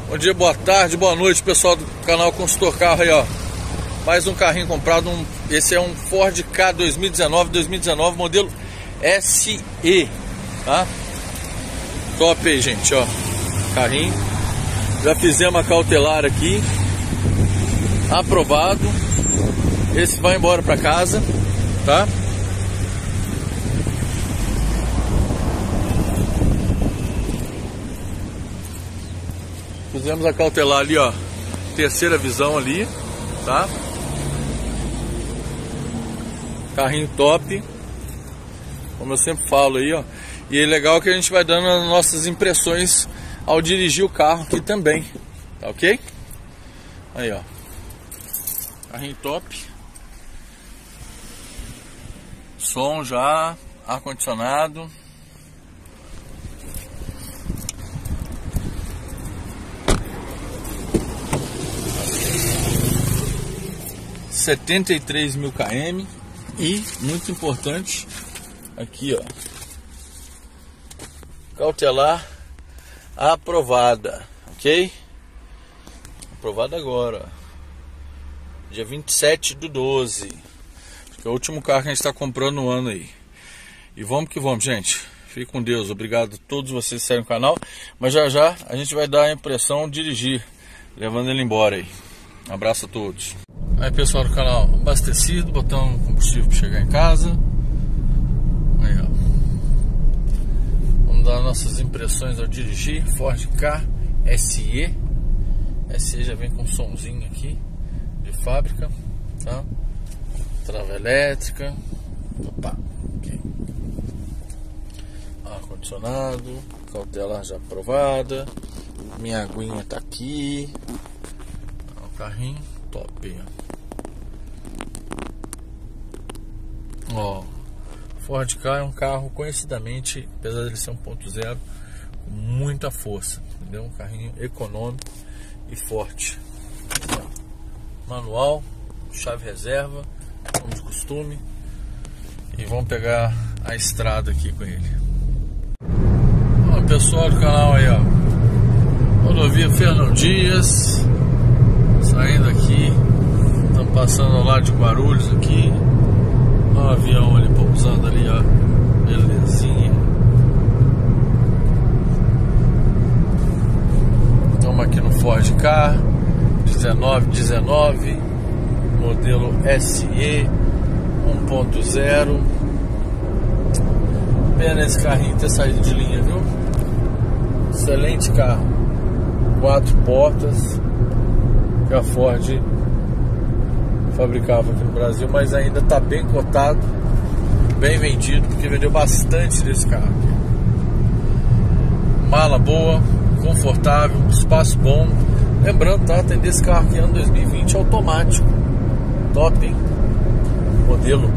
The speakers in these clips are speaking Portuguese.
Bom dia, boa tarde, boa noite, pessoal do canal Consultor Carro aí, ó. Mais um carrinho comprado, esse é um Ford Ka 2019 modelo SE, tá? Top aí, gente, ó. Carrinho. Já fizemos a cautelar aqui. Aprovado. Esse vai embora para casa, tá? Fizemos a cautelar ali, ó. Terceira visão ali, tá? Carrinho top. Como eu sempre falo aí, ó. E é legal que a gente vai dando as nossas impressões ao dirigir o carro aqui também. Tá ok? Aí, ó. Carrinho top. Som já. Ar-condicionado. (73.000 km) e, muito importante, aqui, ó, cautelar aprovada, ok? Aprovada agora, ó. Dia 27/12, que é o último carro que a gente está comprando no ano aí. E vamos que vamos, gente. Fique com Deus. Obrigado a todos vocês que saíram no canal. Mas já já a gente vai dar a impressão de dirigir, levando ele embora aí. Um abraço a todos. Aí, pessoal do canal, abastecido, botando combustível para chegar em casa. Aí, ó. Vamos dar nossas impressões ao dirigir. Ford Ka SE. SE já vem com um somzinho aqui de fábrica, tá? Trava elétrica. Opa, ok. Ar-condicionado, cautelar já aprovada. Minha aguinha tá aqui. O carrinho top, ó. Ford Ka é um carro conhecidamente, apesar de ele ser 1.0, com muita força, entendeu? Um carrinho econômico e forte. Manual, chave reserva, como de costume. E vamos pegar a estrada aqui com ele. Ó, pessoal do canal aí, ó. Rodovia Fernão Dias. Saindo aqui, estamos passando ao lado de Guarulhos aqui. Olha o avião ali pousando ali, ó. Belezinha. Estamos aqui no Ford Ka 1919, modelo SE 1.0. Pena esse carrinho ter saído de linha, viu? Excelente carro. 4 portas. Que a Ford fabricava aqui no Brasil, mas ainda está bem cotado, bem vendido, porque vendeu bastante desse carro aqui. Mala boa, confortável, espaço bom. Lembrando, tá? Tem desse carro aqui ano 2020 automático, top, hein? Modelo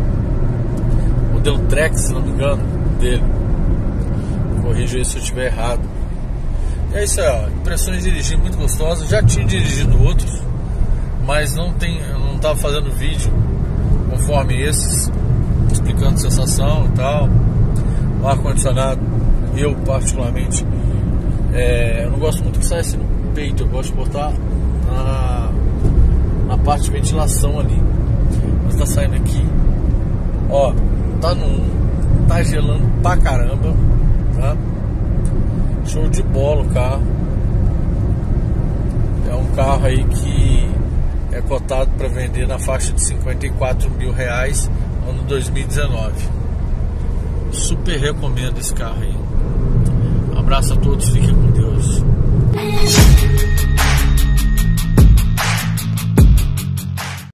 Trax, se não me engano, dele. Corrija aí se eu estiver errado. É isso aí, ó. Impressões de dirigir muito gostosas. Já tinha dirigido outros, mas não estava fazendo vídeo conforme esses, explicando sensação e tal. O ar-condicionado, eu particularmente, eu não gosto muito que saia assim no peito. Eu gosto de botar na parte de ventilação ali. Mas tá saindo aqui, ó. Tá gelando pra caramba, tá? Show de bola o carro. É um carro aí que é cotado para vender na faixa de R$54.000 ano 2019. Super recomendo esse carro aí. Um abraço a todos, fiquem com Deus.